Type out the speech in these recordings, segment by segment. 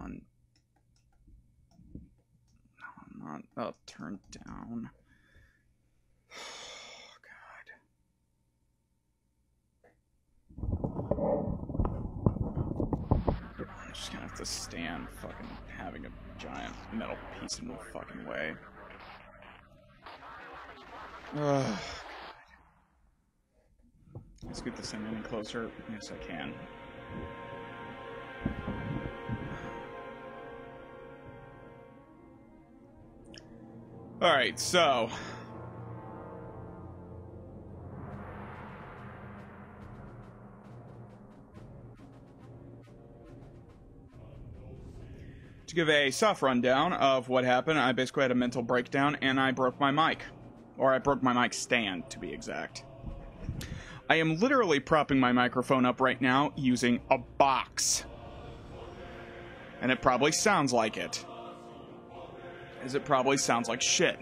on. No, I'm not up, turned down. I'm just gonna have to stand fucking having a giant metal piece in the fucking way. Ugh. Let's get this thing any closer. Yes, I can. Alright, so... to give a soft rundown of what happened, I basically had a mental breakdown and I broke my mic. Or I broke my mic stand, to be exact. I am literally propping my microphone up right now using a box. And it probably sounds like it. As it probably sounds like shit.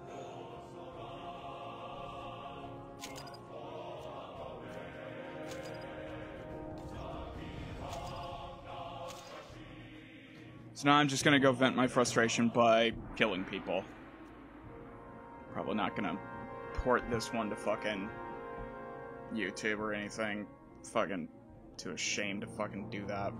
So now I'm just gonna go vent my frustration by killing people. Probably not gonna port this one to fucking YouTube or anything. Fucking too ashamed to fucking do that.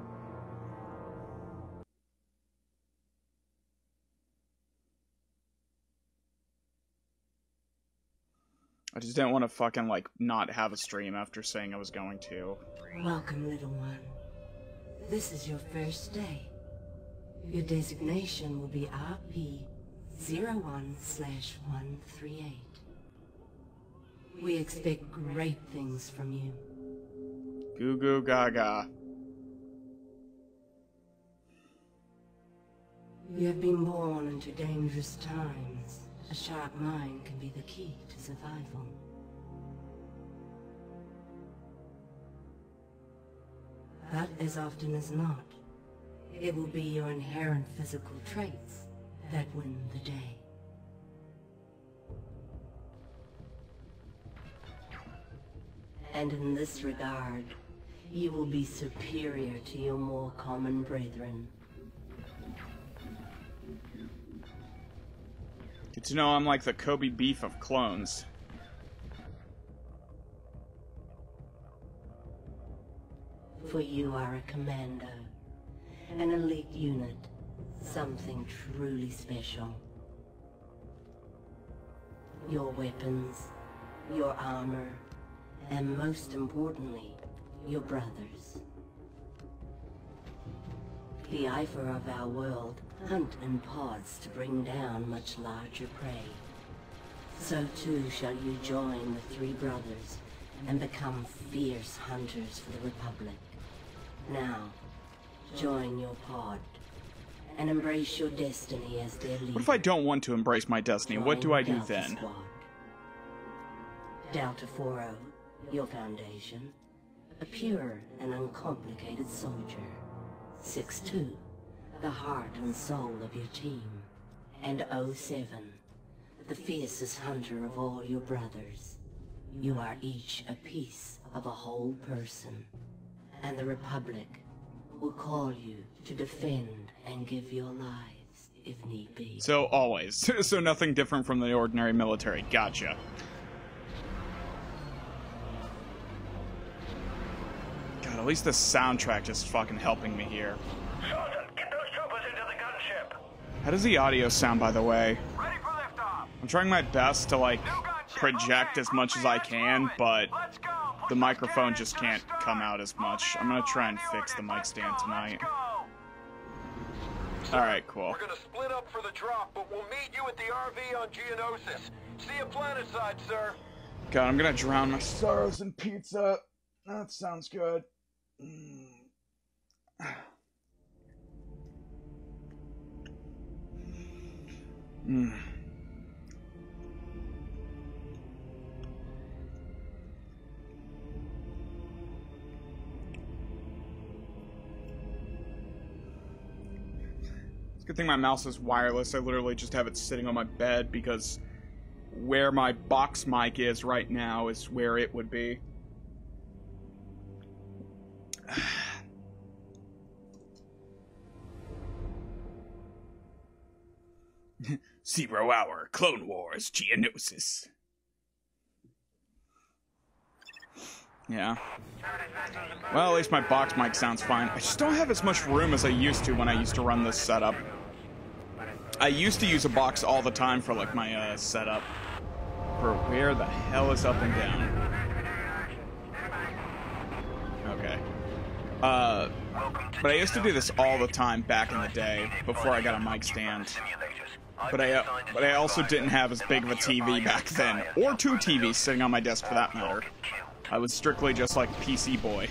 I just didn't want to fucking, like, not have a stream after saying I was going to. Welcome, little one. This is your first day. Your designation will be RP-01/138. We expect great things from you. Goo goo gaga. You have been born into dangerous times. A sharp mind can be the key to survival. But as often as not, it will be your inherent physical traits that win the day. And in this regard, you will be superior to your more common brethren. Good to know I'm like the Kobe beef of clones. For you are a commando, an elite unit, something truly special. Your weapons, your armor, and most importantly, your brothers. The Eifer of our world hunt in pods to bring down much larger prey. So too shall you join the three brothers and become fierce hunters for the Republic. Now, join your pod and embrace your destiny as their leader. What if I don't want to embrace my destiny? What do I do then? Delta 40, your foundation, a pure and uncomplicated soldier. 6-2, the heart and soul of your team. And 07, the fiercest hunter of all your brothers. You are each a piece of a whole person. And the Republic will call you to defend and give your lives if need be. So always. So nothing different from the ordinary military. Gotcha. God, at least the soundtrack is fucking helping me here. Sergeant, get those troopers into the gunship. How does the audio sound, by the way? Ready for liftoff. I'm trying my best to, like, project as much as I can, but the microphone just can't come out as much. I'm gonna try and fix the mic stand tonight. Alright, cool. We're gonna split up for the drop, but we'll meet you at the RV on Geonosis. See you planetside, sir. God, I'm gonna drown my sorrows in pizza. That sounds good. It's a good thing my mouse is wireless. I literally just have it sitting on my bed because where my box mic is right now is where it would be. 0 Hour, Clone Wars, Geonosis. Yeah. Well, at least my box mic sounds fine. I just don't have as much room as I used to when I used to run this setup. I used to use a box all the time for, like, my, setup. For where the hell is up and down? Okay. But I used to do this all the time back in the day, before I got a mic stand. But I also didn't have as big of a TV back then, or 2 TVs sitting on my desk for that matter. I was strictly just like a PC boy.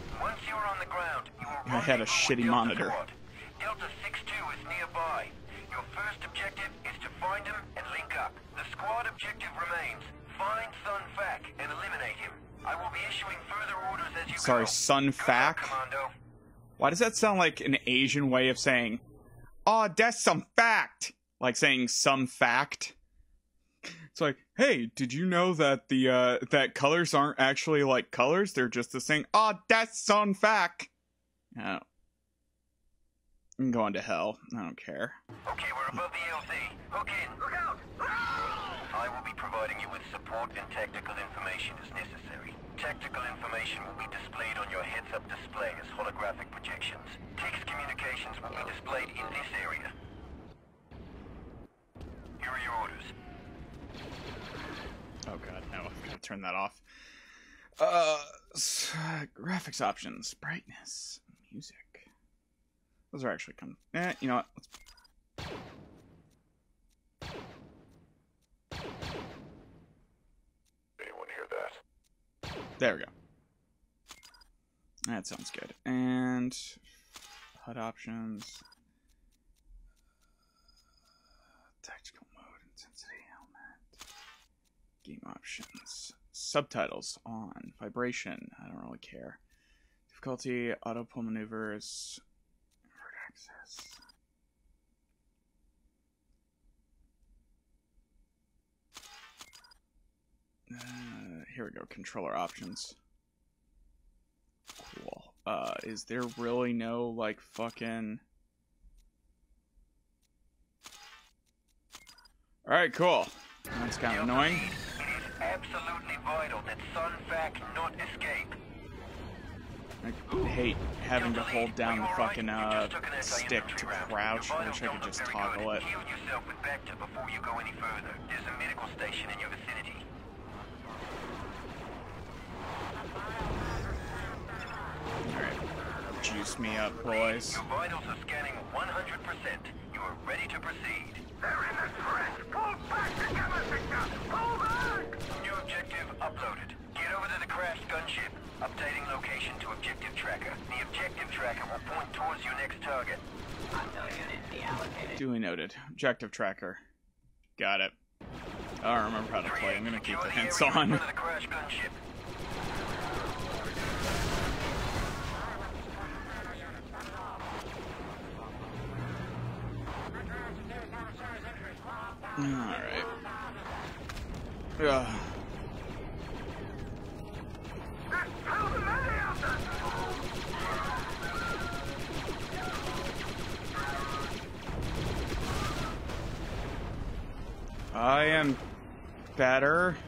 I had a shitty monitor. Delta 6-2 is nearby. Your first objective is to find him and link up. The squad objective remains. Find Sun Fac and eliminate him. I will be issuing further orders as you Sorry, go. Sun Fac? Commando. Why does that sound like an Asian way of saying, "Oh, that's some fact"? Like saying some fact. It's like, hey, did you know that the that colors aren't actually like colors? They're just the same. "Oh, that's some fact." Oh. I'm going to hell. I don't care. Okay, we're above the LZ. Hook in. Look out! I will be providing you with support and tactical information as necessary. Tactical information will be displayed on your heads-up display as holographic projections. Text communications will be displayed in this area. Here are your orders. Oh god, no, I've got to turn that off. Graphics options, brightness, music. Those are actually kind of... you know what? Let's... Anyone hear that? There we go. That sounds good. And... HUD options. Tactical mode, intensity, helmet. Game options. Subtitles on. Vibration, I don't really care. Difficulty, auto pull maneuvers. Access. Here we go, controller options. Cool. Is there really no, like, fucking... Alright, cool. That's kind of annoying. It is absolutely vital that Sun Fac not escape. I hate having to hold down the fucking stick to crouch. I wish I could just toggle it. Heal yourself with Bacta before you go any further. There's a medical station in your vicinity. Alright. Juice me up, boys. Your vitals are scanning 100%. You are ready to proceed. They're in the crest! Pull back together, Victor! Pull back! New objective uploaded. Get over to the crashed gunship. Updating location to objective tracker. The objective tracker will point towards your next target. Duly noted. Objective tracker. Got it. I don't remember how to play. I'm gonna keep the hints on. The crashed gunship. Alright. Ugh. I am better.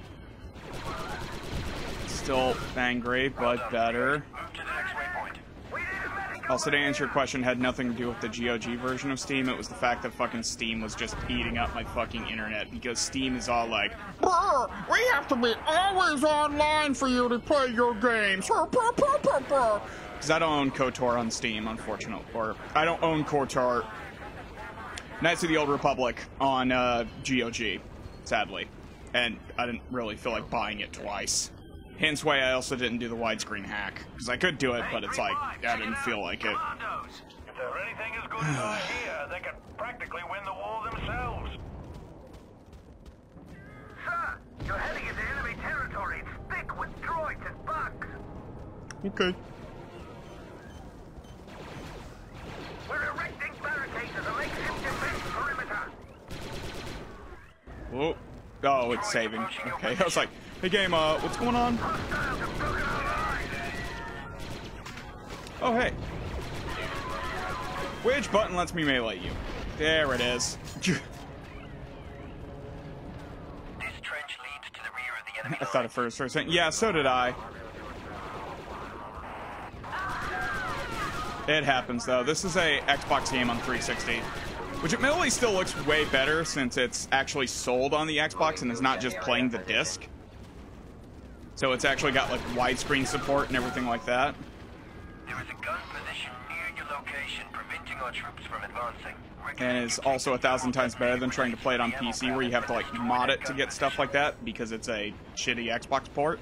Still angry, but better. Also, to answer your question, had nothing to do with the GOG version of Steam. It was the fact that fucking Steam was just eating up my fucking internet, because Steam is all like, we have to be always online for you to play your games. Because I don't own KOTOR on Steam, unfortunately. Or, I don't own KOTOR Knights of the Old Republic on GOG, sadly. And I didn't really feel like buying it twice. Hence why I also didn't do the widescreen hack. Because I could do it, but it's like, I didn't feel like it. If there anything is good over here, they can practically win the war themselves. Sir, you're heading into enemy territory. It's thick with droids and bugs. Okay. We're erecting barricades as a makeshift defense perimeter. Whoa. Oh, it's saving. Okay, I was like, hey game, what's going on? Oh, hey. Which button lets me melee you? There it is. I thought at first for a second. Yeah, so did I. It happens, though. This is a Xbox game on 360, which admittedly still looks way better since it's actually sold on the Xbox and is not just playing the disc. So it's actually got, like, widescreen support and everything like that. There is a gun position near your location, preventing our troops from advancing. And it's also 1,000 times better than trying to play it on PC, where you have to, like, mod it to get stuff like that, because it's a shitty Xbox port.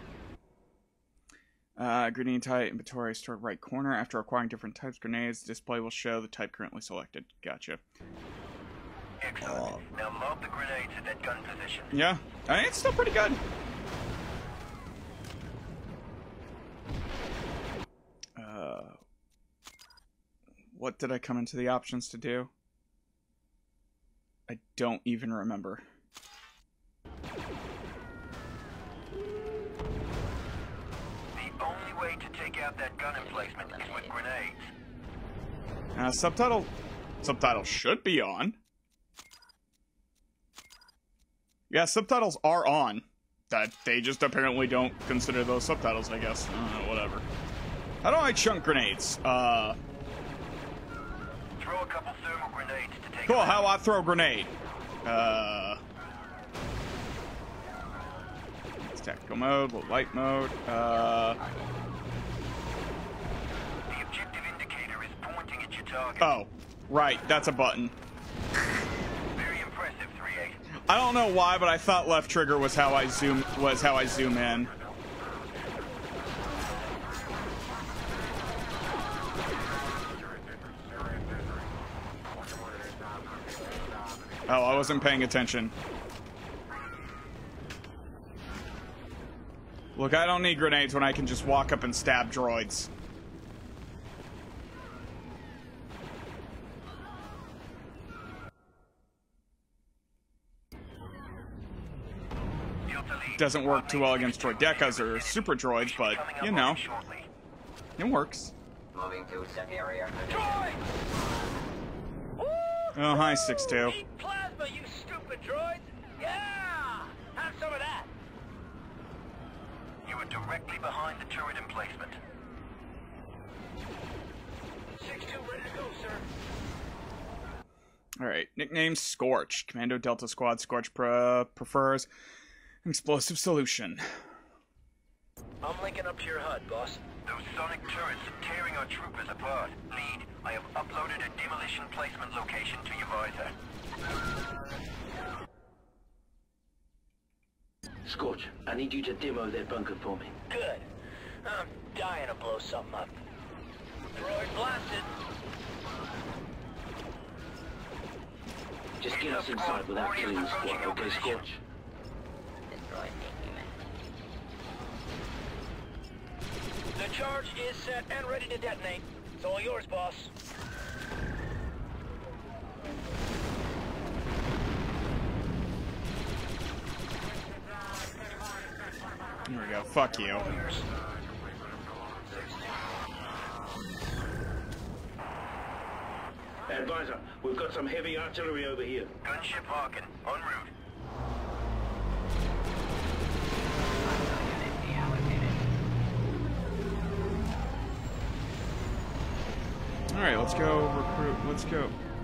Grenade type inventory stored right corner. After acquiring different types of grenades, the display will show the type currently selected. Gotcha. Excellent. Now load the grenades at that gun position. Yeah, I mean, it's still pretty good. What did I come into the options to do? I don't even remember. The only way to take out that gun emplacement is with grenades. Subtitles should be on. Yeah, subtitles are on. That they just apparently don't consider those subtitles, I guess. Whatever. How do I chunk grenades? Throw a couple thermal grenades to take. Cool, how I throw a grenade? It's tactical mode, light mode. The objective indicator is pointing at your target. Oh, right, that's a button. Very impressive, 3-8. I don't know why, but I thought left trigger was how I zoom in. Oh, I wasn't paying attention. Look, I don't need grenades when I can just walk up and stab droids. Doesn't work too well against droidecas or super droids, but, you know, it works. Moving to set area. Oh, hi, 6-2. Eat plasma, you stupid droids! Yeah! Have some of that! You are directly behind the turret emplacement. 6-2 ready to go, sir. Alright, nickname Scorch. Commando Delta Squad. Scorch prefers an explosive solution. I'm linking up to your HUD, boss. Those sonic turrets are tearing our troopers apart. Lead, I have uploaded a demolition placement location to your visor. Scorch, I need you to demo that bunker for me. Good. I'm dying to blow something up. Droid blasted. Just get us inside without killing the squad, okay, Scorch? The charge is set and ready to detonate. It's all yours, boss. Here we go. Fuck you. Advisor, we've got some heavy artillery over here. Gunship Harkin, en route. Alright, let's go recruit. Let's go.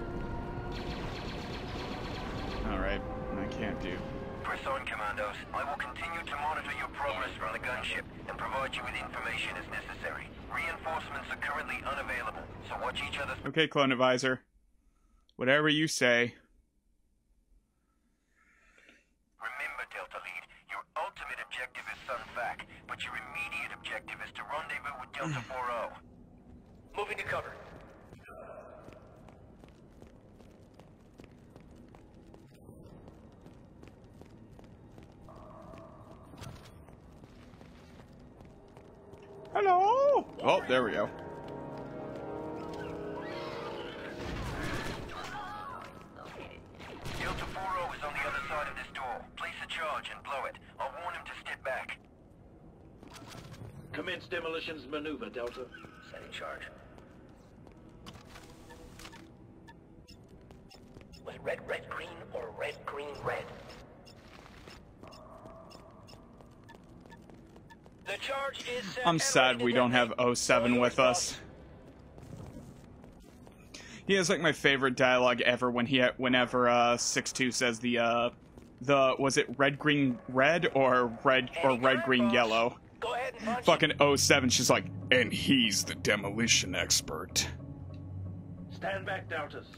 Alright, I can't do. Press on, Commandos. I will continue to monitor your progress from the gunship and provide you with information as necessary. Reinforcements are currently unavailable, so watch each other's... Okay, Clone Advisor. Whatever you say. Remember, Delta Lead, your ultimate objective is Sun Fac, but your immediate objective is to rendezvous with Delta 4-0. Moving to cover. Hello! Oh, there we go. Delta 4-0 is on the other side of this door. Place a charge and blow it. I'll warn him to step back. Commence demolitions maneuver, Delta. Setting charge. Was it red, red, green, or red, green, red? The charge is set I'm and sad ready to we don't have detonate. 07 with us. He has like my favorite dialogue ever when whenever 6-2 says the was it red green red or red green yellow? Go ahead and punch it. Fucking 07, she's like, and he's the demolition expert. Stand back, Doubters.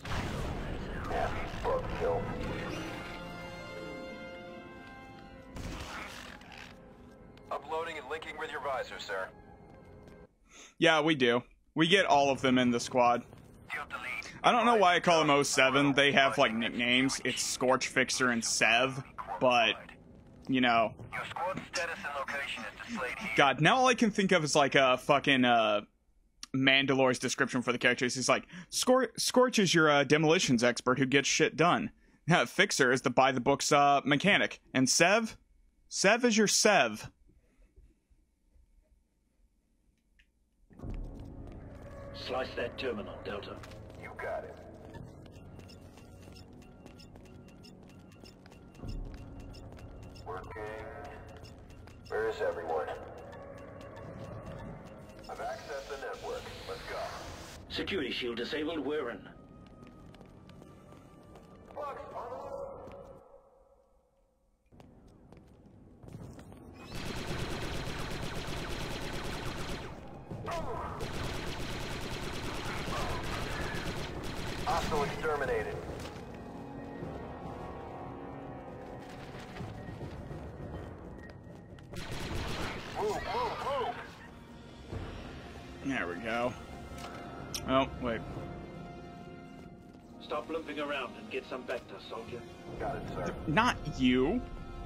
Uploading and linking with your visor, sir. Yeah, we do. We get all of them in the squad. Deal delete. I don't know why I call them 07. They have like nicknames. It's Scorch, Fixer, and Sev, but you know. Your squad status and location is displayed here. God, now all I can think of is like a fucking Mandalore's description for the characters. He's like, Scorch is your demolitions expert who gets shit done. Fixer is the by the books mechanic, and Sev is your Sev. Slice that terminal, Delta. You got it. Working. Where is everyone? I've accessed the network. Let's go. Security shield disabled. We're in. Bugs, on the road. Hostile exterminated. Move, move, move! There we go. Oh, wait. Stop limping around and get some vector, soldier. Got it, sir. Not you.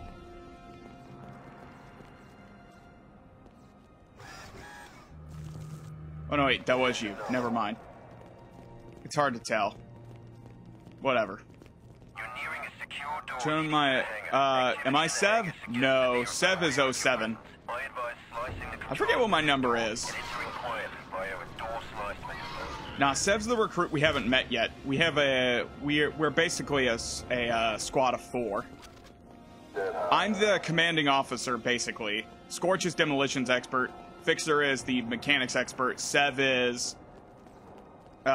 Oh no, wait, that was you. Never mind. It's hard to tell. Whatever. You're nearing a secure door. Turn my, am I Sev? No, Sev is 07. I advise slicing the I forget what my number is. and entering quietly via a door slice maneuver. Nah, Sev's the recruit we haven't met yet. We have we're basically a squad of 4. I'm the commanding officer, basically. Scorch is demolitions expert. Fixer is the mechanics expert. Sev is Watch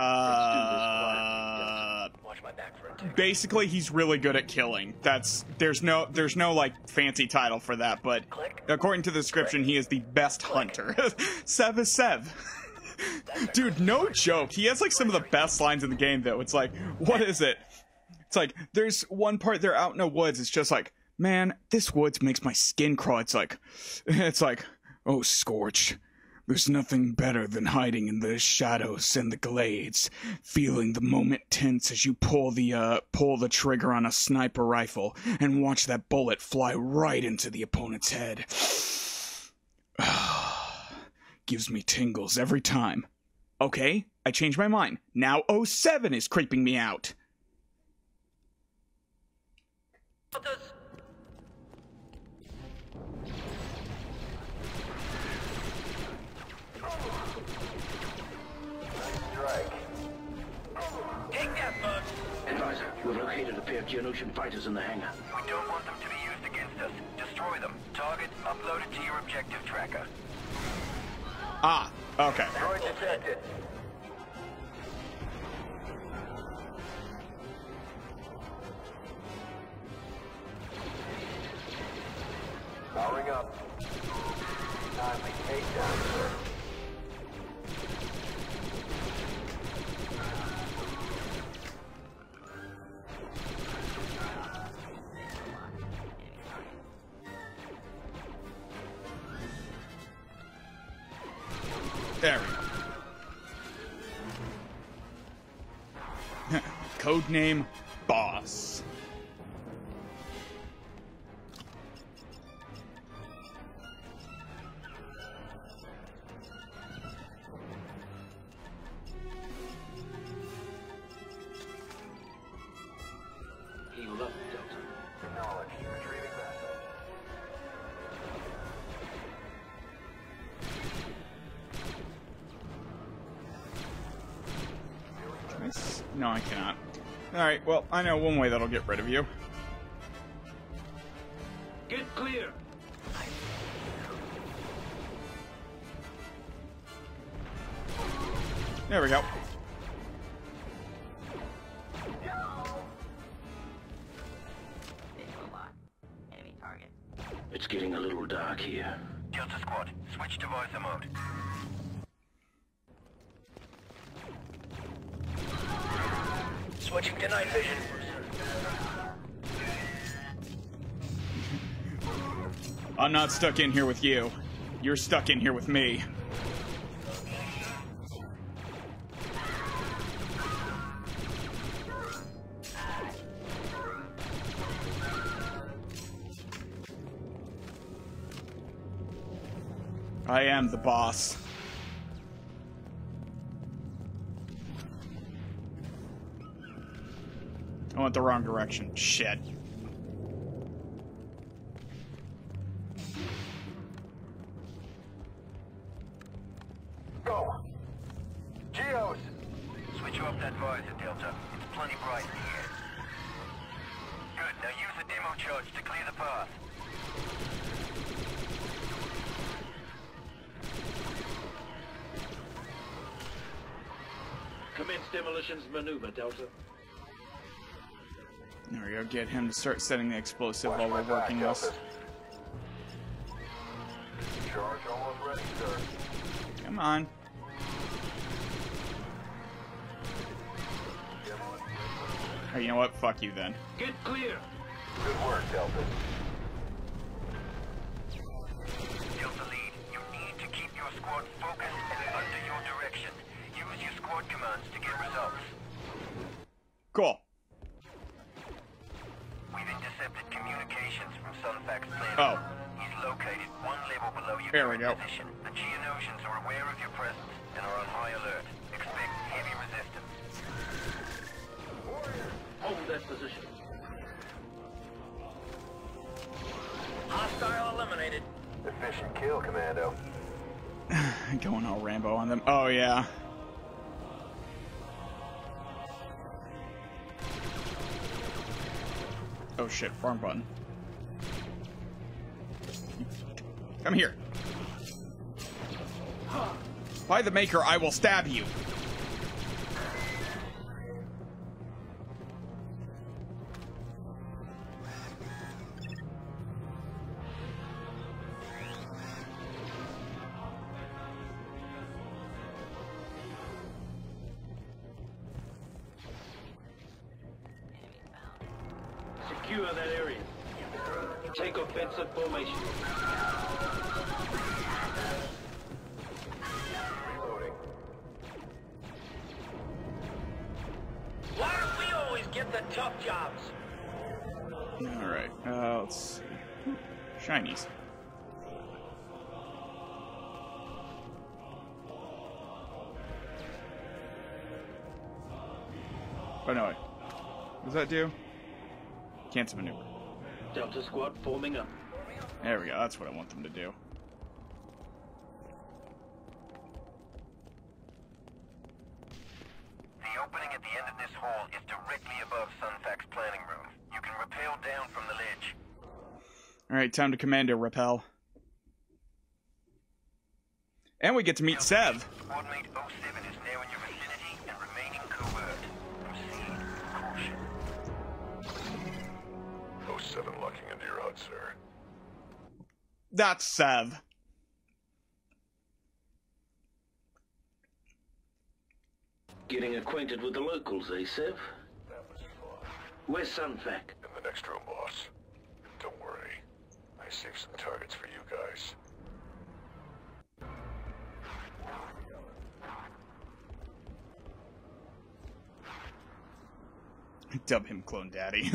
my back for a tick. basically he's really good at killing. There's no like fancy title for that, but according to the description, he is the best hunter. Sev is Sev. Dude, no joke. He has like some of the best lines in the game though. It's like, what is it? It's like there's one part they're out in the woods. It's just like, man, this woods makes my skin crawl. It's like, oh, Scorch. There's nothing better than hiding in the shadows and the glades, feeling the moment tense as you pull the trigger on a sniper rifle and watch that bullet fly right into the opponent's head. Gives me tingles every time. Okay, I changed my mind. Now 07 is creeping me out. Strike. Take that, bug! Advisor, we've located a pair of Geonosian fighters in the hangar. We don't want them to be used against us. Destroy them. Target uploaded to your objective tracker. Ah, okay. Droid detected. Powering up. Timely takedown, sir. There we go. Codename Boss. Heal up, Delta. Acknowledged. Retrieving that. No, I cannot. Alright, well, I know one way that'll get rid of you. Get clear! There we go. It's getting a little dark here. Delta Squad, switch to visor mode. Switching to night vision. I'm not stuck in here with you. You're stuck in here with me. I am the boss. I went the wrong direction. Shit. Go! Geos! Switch off that visor, Delta. It's plenty bright in here. Good, now use the demo charge to clear the path. Commence demolitions maneuver, Delta. There we go. Get him to start setting the explosive while we're working this. Charge almost ready, sir. Come on. Oh, you know what? Fuck you then. Get clear! Good work, Delta. Delta Lead, you need to keep your squad focused and under your direction. Use your squad commands to get results. Cool. We've intercepted communications from Sunfac's plan. Oh. He's located one level below your There we current go. position. The Geonosians are aware of your presence and are on high alert. Expect heavy resistance. Hold that position. Hostile eliminated. Efficient kill, Commando. Going all Rambo on them. Oh, yeah. Oh, shit. Wrong button. Come here. By the Maker, I will stab you. Secure that area. Take offensive formation. Reloading. Why do we always get the tough jobs? Alright, let's see. Shinies. Oh, no, wait. What does that do? Cancel maneuver. Delta Squad forming up. There we go. That's what I want them to do. The opening at the end of this hall is directly above Sunfac's planning room. You can rappel down from the ledge. Alright, time to Commando repel. And we get to meet Sev. Squadmate 07 is now in your vicinity and remaining covert. Proceed with caution. 07 locking into your HUD, sir. That's Sev. Getting acquainted with the locals, eh, Sev? That was fun. Where's Sunfac? In the next room, boss. Don't worry. I saved some targets for you guys. Dub him Clone Daddy.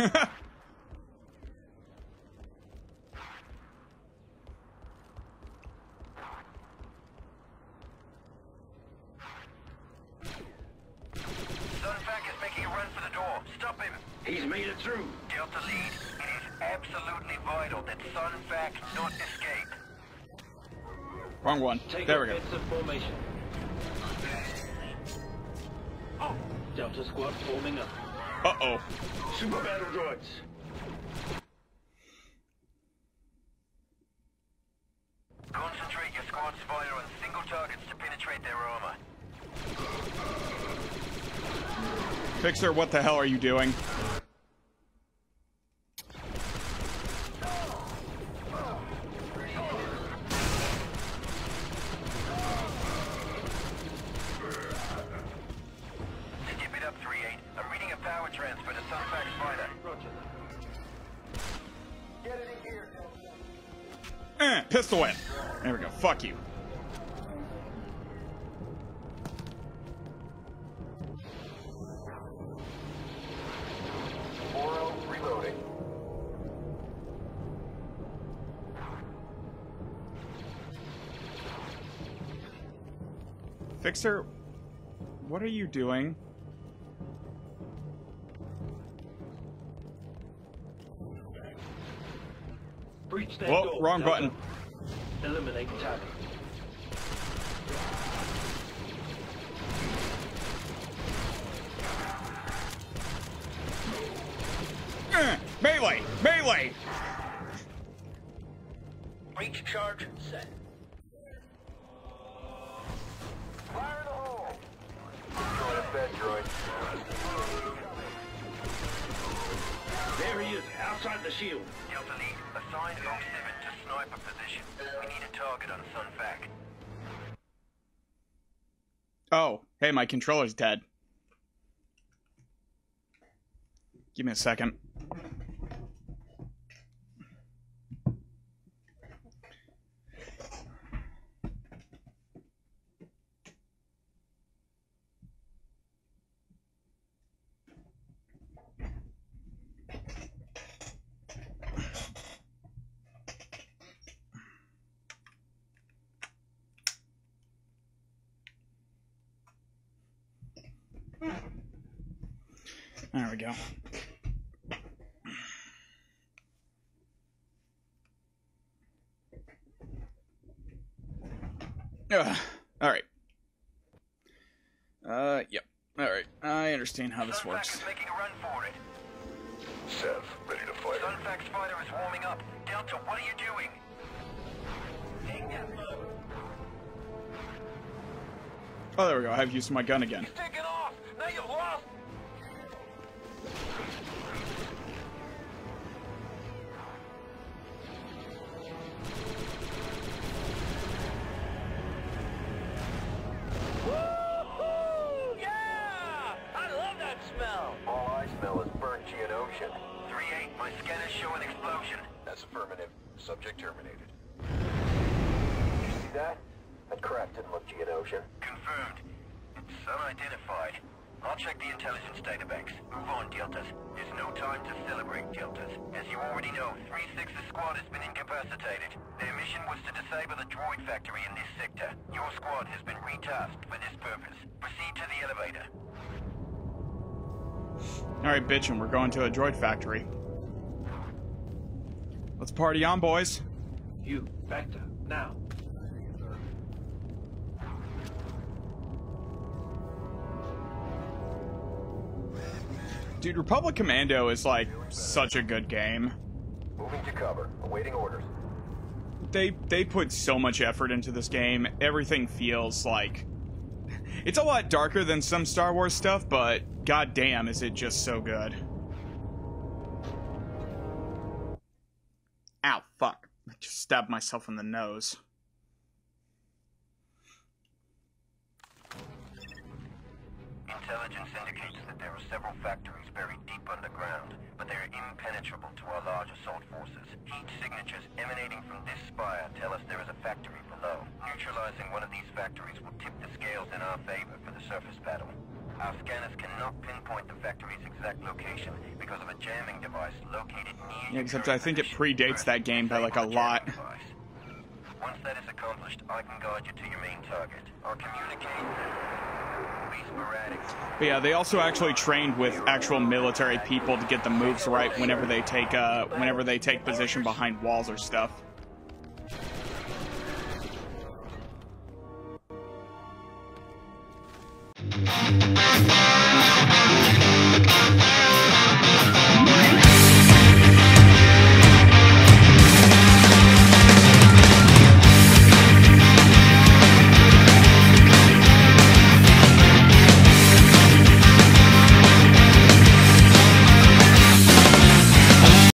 Sunfac is making a run for the door. Stop him. He's made it through. Delta Lead, it is absolutely vital that Sunfac not escape. Wrong one. Take There we go. offensive formation. Delta Squad forming up. Uh-oh. Super battle droids. Concentrate your squad's fire on single targets to penetrate their armor. Fixer, what the hell are you doing? Skip it up, 3-8. I'm reading a power transfer to Sunfax Fighter. Get it in here. Pistol whip. There we go. Fuck you. Reloading. Fixer, what are you doing? Breach that Whoa, door, wrong Delta. button. Eliminate target. Melee! Melee! Breach charge set. Fire in the hole. Join a bed droid. There he is, outside the shield. Delta Lead, assign 07 to sniper position. We need a target on Sunfac. Oh, hey, my controller's dead. Give me a second. There we go. Alright. Yep. Alright. I understand how this Sunfax works. is making a run for it. Sev, ready to fire. Sunfax fighter is warming up. Delta, what are you doing? Take that look. Oh, there we go. I have used my gun again. He's taking off. Now you've lost. Woo-hoo! Yeah! I love that smell. All I smell is burnt Geonosian. 3-8, my scanners show an explosion. That's affirmative. Subject terminated. You see that? That craft didn't look Geonosian. Confirmed. It's unidentified. I'll check the intelligence databanks. Move on, Deltas. There's no time to celebrate, Deltas. As you already know, 3-6's squad has been incapacitated. Their mission was to disable the droid factory in this sector. Your squad has been retasked for this purpose. Proceed to the elevator. Alright, bitchin', we're going to a droid factory. Let's party on, boys. You, Vector, now. Dude, Republic Commando is like such a good game. Moving to cover. Awaiting orders. They put so much effort into this game. Everything feels like it's a lot darker than some Star Wars stuff, but goddamn, is it just so good. Ow, fuck. I just stabbed myself in the nose. Intelligence indicates that there are several factories buried deep underground, but they are impenetrable to our large assault forces. Heat signatures emanating from this spire tell us there is a factory below. Neutralizing one of these factories will tip the scales in our favor for the surface battle. Our scanners cannot pinpoint the factory's exact location because of a jamming device located near Yeah, except I think it predates that game by like a lot. Once that is accomplished, I can guide you to your main target. I'll communicate. Be sporadic. But yeah, they also actually trained with actual military people to get the moves right whenever they take position behind walls or stuff.